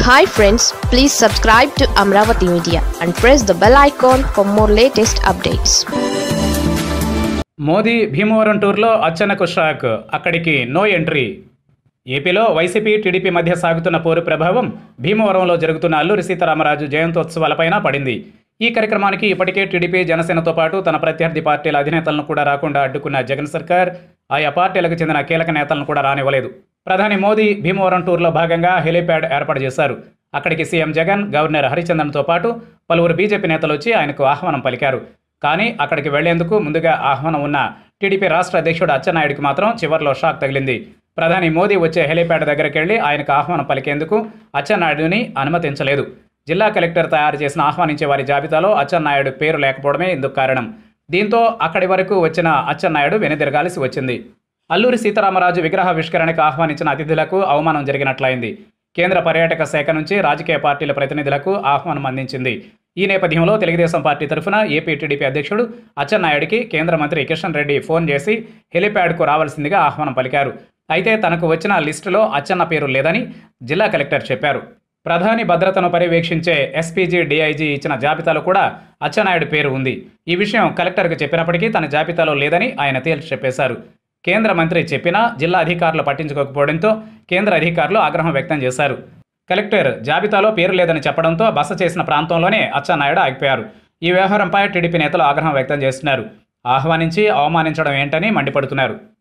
Hi friends, please subscribe to Amaravathi Media and press the bell icon for more latest updates. Modi Bhimavaram టూర్లో అచ్చెన్నకు shock, అక్కడికి no entry. ఏపీలో YCP TDP మధ్య సాగుతున్న పోరు ప్రభావం భీమవరంలో జరుగుతున్న అల్లూరి సీతారామరాజు జయంతోత్సవాలపైన పడింది. ఈ కార్యక్రమానికి ఇప్పటికే టీడీపీ జనసేనతో పాటు తన ప్రత్యర్థి పార్టీల అధినేతలను కూడా రాకుండా అడ్డుకున్న జగన్ సర్కార్ ఆయా పార్టీలకు చెందిన కీలక నేతలను కూడా రానివ్వలేదు. ప్రధాని మోదీ భీమవరం టూర్లో భాగంగా హెలీప్యాడ్ ఏర్పాటు చేశారు. అక్కడికి సీఎం జగన్, గవర్నర్ హరిచందన్తో పాటు పలువురు బీజేపీ నేతలు వచ్చి ఆయనకు ఆహ్వానం పలికారు. కానీ అక్కడికి వెళ్లేందుకు ముందుగా ఆహ్వానం ఉన్న టీడీపీ రాష్ట్ర అధ్యక్షుడు అచ్చెన్నాయుడికి మాత్రం చివర్లో షాక్ తగిలింది. ప్రధాని మోదీ వచ్చే హెలీప్యాడ్ దగ్గరికి వెళ్లి ఆయనకు ఆహ్వానం పలికేందుకు అచ్చెన్నాయుడిని అనుమతించలేదు. జిల్లా కలెక్టర్ తయారు చేసిన ఆహ్వానించే వారి జాబితాలో అచ్చెన్నాయుడు పేరు లేకపోవడమే ఇందుకు కారణం. దీంతో అక్కడి వరకు వచ్చిన అచ్చెన్నాయుడు వెనుదిరగాల్సి వచ్చింది. అల్లూరి సీతారామరాజు విగ్రహావిష్కరణకు ఆహ్వానించిన అతిథులకు అవమానం జరిగినట్లయింది. కేంద్ర పర్యాటక శాఖ నుంచి రాజకీయ పార్టీల ప్రతినిధులకు ఆహ్వానం అందించింది. ఈ నేపథ్యంలో తెలుగుదేశం పార్టీ తరఫున ఏపీ టీడీపీ అధ్యక్షుడు అచ్చెన్నాయుడికి కేంద్ర మంత్రి కిషన్ రెడ్డి ఫోన్ చేసి హెలీప్యాడ్కు రావాల్సిందిగా ఆహ్వానం పలికారు. అయితే తనకు వచ్చిన లిస్టులో అచ్చెన్న పేరు లేదని జిల్లా కలెక్టర్ చెప్పారు. ప్రధాని భద్రతను పర్యవేక్షించే ఎస్పీజీ డీఐజీ ఇచ్చిన జాబితాలో కూడా అచ్చెన్నాయుడు పేరు ఉంది. ఈ విషయం కలెక్టర్కు చెప్పినప్పటికీ తన జాబితాలో లేదని ఆయన తేల్చి చెప్పేశారు. కేంద్ర మంత్రి చెప్పినా జిల్లా అధికారులు పట్టించుకోకపోవడంతో కేంద్ర అధికారులు ఆగ్రహం వ్యక్తం చేశారు. కలెక్టర్ జాబితాలో పేరు లేదని చెప్పడంతో బస చేసిన ప్రాంతంలోనే అచ్చెన్నాయుడు ఆగిపోయారు. ఈ వ్యవహారంపై టీడీపీ నేతలు ఆగ్రహం వ్యక్తం చేస్తున్నారు. ఆహ్వానించి అవమానించడం ఏంటని మండిపడుతున్నారు.